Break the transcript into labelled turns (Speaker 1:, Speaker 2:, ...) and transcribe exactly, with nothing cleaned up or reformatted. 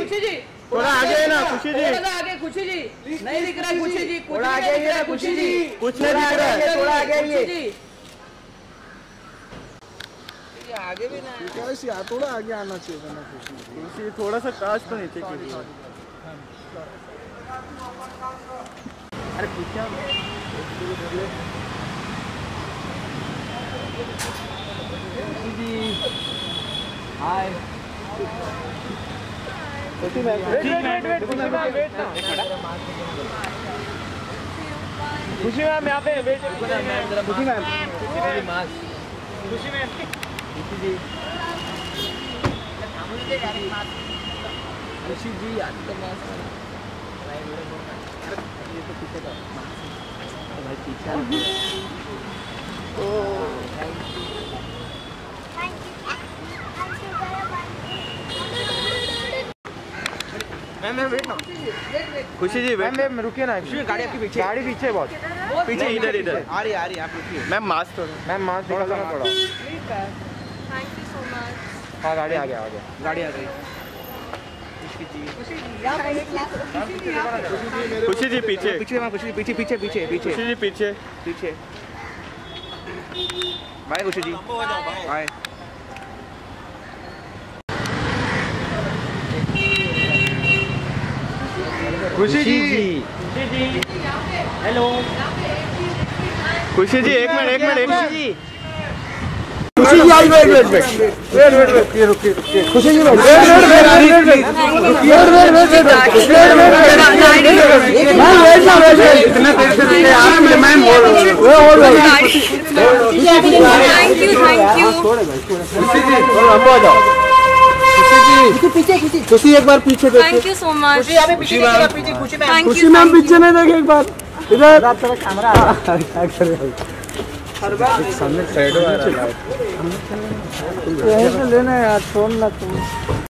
Speaker 1: खुशी जी
Speaker 2: थोड़ा आगे ना खुशी जी,
Speaker 1: थोड़ा आगे खुशी जी, नहीं दिख रहा खुशी जी,
Speaker 3: थोड़ा आगे ये खुशी जी,
Speaker 2: कुछ नहीं दिख रहा है,
Speaker 3: थोड़ा आगे ये
Speaker 1: आगे भी ना,
Speaker 2: थोड़ा आगे आना चाहिए ना खुशी। खुशी थोड़ा सा काश तो नीचे कीजिए।
Speaker 3: अरे पीछे जी, hi
Speaker 2: Khushi ma'am, wait wait wait wait Khushi ma'am wait ना, खुशी मैम यहाँ पे वेट, खुशी मैम, खुशी मैम, खुशी जी,
Speaker 3: खुशी जी आज तो मास्क
Speaker 2: ये तो पीछे का
Speaker 3: भाई पीछे
Speaker 2: मैम मैम वेट ना, खुशी जी वेट मैम, रुकिए ना,
Speaker 3: गाड़ी आपके पीछे,
Speaker 2: गाड़ी पीछे बहुत पीछे, इधर इधर
Speaker 3: आ रही आ रही आप रुकिए
Speaker 2: मैम, मास्क थोड़ा, मैम मास्क थोड़ा सा थोड़ा,
Speaker 1: थैंक यू सो मच।
Speaker 2: हाँ गाड़ी आ गया आ गया,
Speaker 3: गाड़ी आ गई।
Speaker 2: खुशी जी पीछे,
Speaker 3: पीछे खुशी जी पीछे पीछे पीछे पीछे
Speaker 2: खुशी जी पीछे,
Speaker 3: पीछे बाय खुशी जी, बाय।
Speaker 2: खुशी जी,
Speaker 3: हेलो
Speaker 2: खुशी जी एक मिनट एक मिनट एक मिनट
Speaker 3: जी,
Speaker 2: खुशी जी आई, wait wait wait wait wait wait ये रुकिए रुकिए, Khushi ji wait wait wait wait wait wait wait wait wait ma'am wait ना वेट वेट, इतना देर से रुके आप, मैम बोल रहे हो वो हो रहा है,
Speaker 1: थैंक यू थैंक यू।
Speaker 2: खुशी जी और हम आ जाओ, खुशी जी
Speaker 3: पीछे खुशी
Speaker 2: खुशी एक बार पीछे देखिए,
Speaker 1: थैंक यू सो मच।
Speaker 3: खुशी आप पीछे देखिएगा, पीछे खुशी मैम,
Speaker 2: खुशी मैम पीछे नहीं देखे एक बार इधर,
Speaker 3: तेरा कैमरा
Speaker 2: क्या कर रहे हो सामने साइड आ रहा है, लेना यार, छोड़ना तुम।